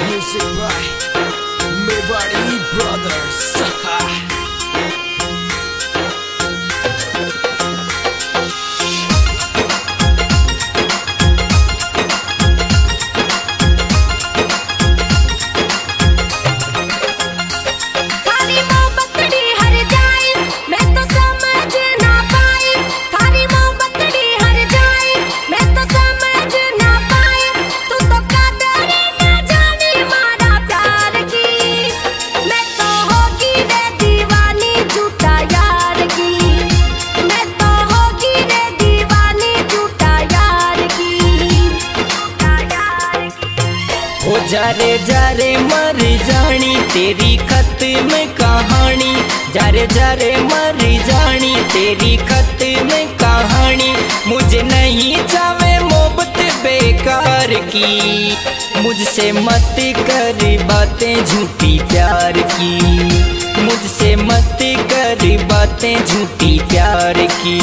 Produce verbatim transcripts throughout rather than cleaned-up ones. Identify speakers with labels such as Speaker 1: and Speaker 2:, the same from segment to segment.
Speaker 1: Music by Mewari Brothers.
Speaker 2: जारे जारे मर जानी तेरी खत में कहानी, जारे जारे मर जानी तेरी खत में कहानी। मुझे नहीं चाहे मोहब्बत बेकार की, मुझसे मत कर बातें झूठी प्यार की, मुझसे मत कर बातें झूठी प्यार की।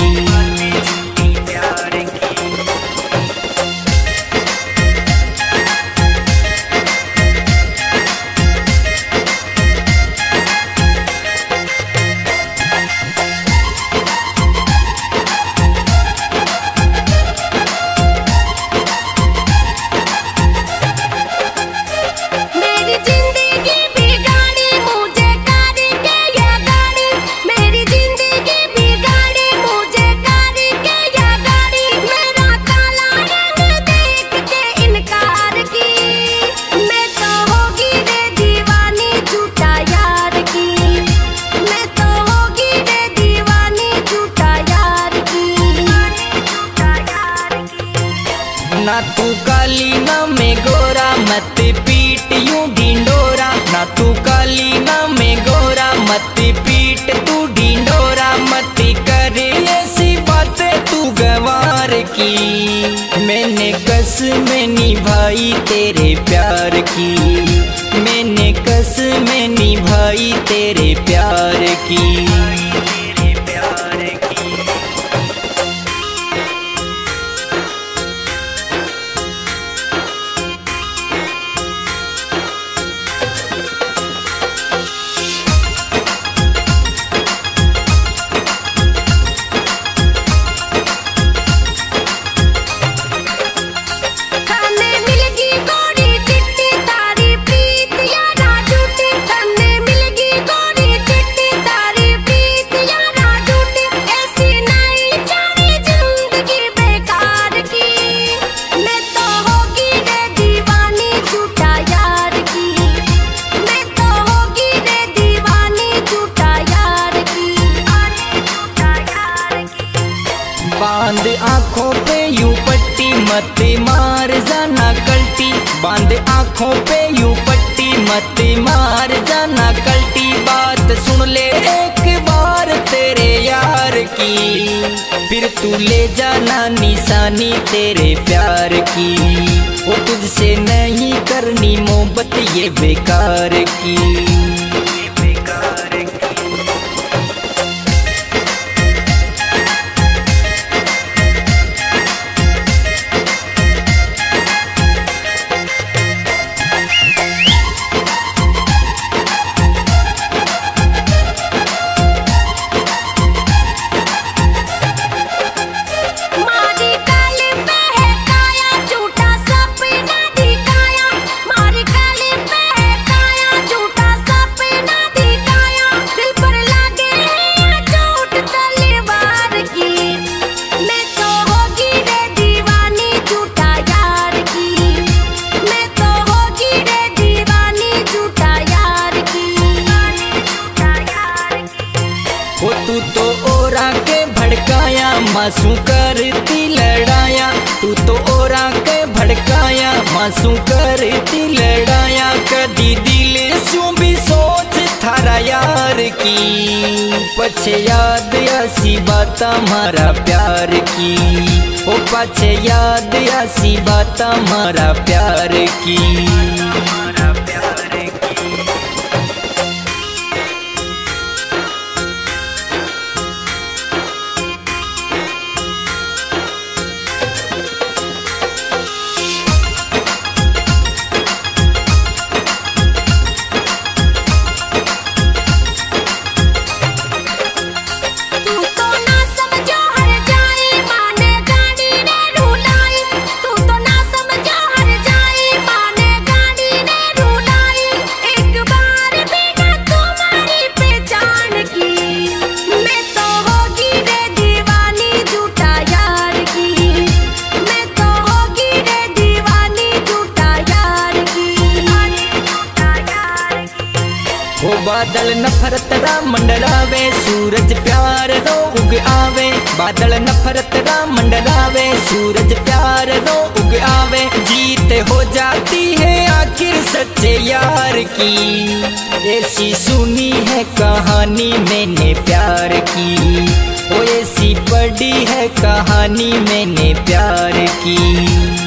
Speaker 2: ना तू काली ना मैं गोरा मत पीट यूं ढिंडोरा, ना तू काली ना मैं गोरा मत पीट तू ढिंडोरा। मत कर ऐसी बातें तू गवार की, मैंने कसमें निभाई तेरे प्यार की, मैंने कसमें निभाई तेरे प्यार की। बांध आँखों पे यूं पट्टी मत मार जाना कल्टी, बांध आँखों पे यूं पट्टी मत मार जाना कल्टी। बात सुन ले एक बार तेरे यार की, फिर तू ले जाना निशानी तेरे प्यार की। वो तुझसे नहीं करनी मोहब्बत ये बेकार की। तू तो ओरा के भड़काया मासूम करती लड़ाया, तू तो ओरा के भड़काया मासूम करती लड़ाया। कदी दिल सू भी सोच थारा यार की, पछे याद आसी बात हमारा प्यार की। ओ पछे याद आसी बात हमारा प्यार की। बादल नफरत रा मंडरावे, सूरज प्यार रो उग आवे। बादल नफरत रा मंडरावे, सूरज प्यार रो उग आवे। जीत हो जाती है आखिर सच्चे यार की, ऐसी सुनी है कहानी मैंने प्यार की। ओ ऐसी पढ़ी है कहानी मैंने प्यार की।